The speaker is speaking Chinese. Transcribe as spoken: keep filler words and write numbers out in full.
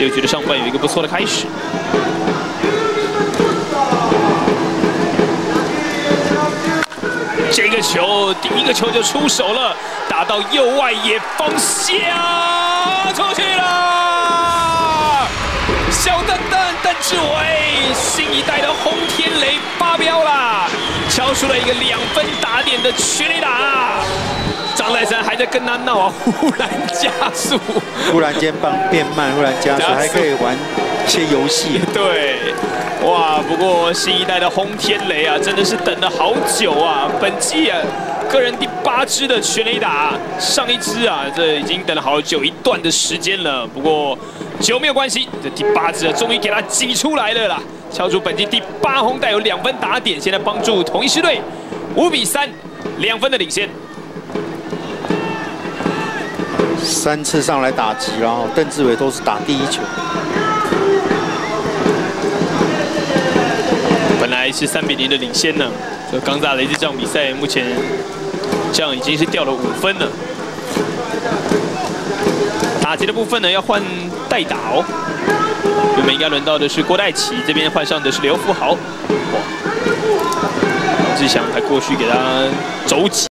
六局的上半有一个不错的开始。这个球第一个球就出手了，打到右外野方向，出去了！小蛋蛋邓志伟，新一代的轰天雷发飙啦，敲出了一个两分打点的全垒打。张泰山还在跟他闹啊，忽然加速， 忽然间帮变慢，忽然加速，还可以玩一些游戏。 对，哇！不过新一代的轰天雷啊，真的是等了好久啊。本季啊，个人第八支的全垒打，上一支啊，这已经等了好久一段的时间了。不过久没有关系，这第八支啊，终于给他挤出来了啦，敲出本季第八轰，带有两分打点，现在帮助统一狮队五比三两分的领先。 三次上来打击，然后邓志伟都是打第一球。 本来是三比零的领先呢，这刚打了一这场比赛，目前这样已经是掉了五分了。打击的部分呢，要换代打哦。原本应该轮到的是郭代奇，这边换上的是刘富豪。哇，志祥还过去给他肘击。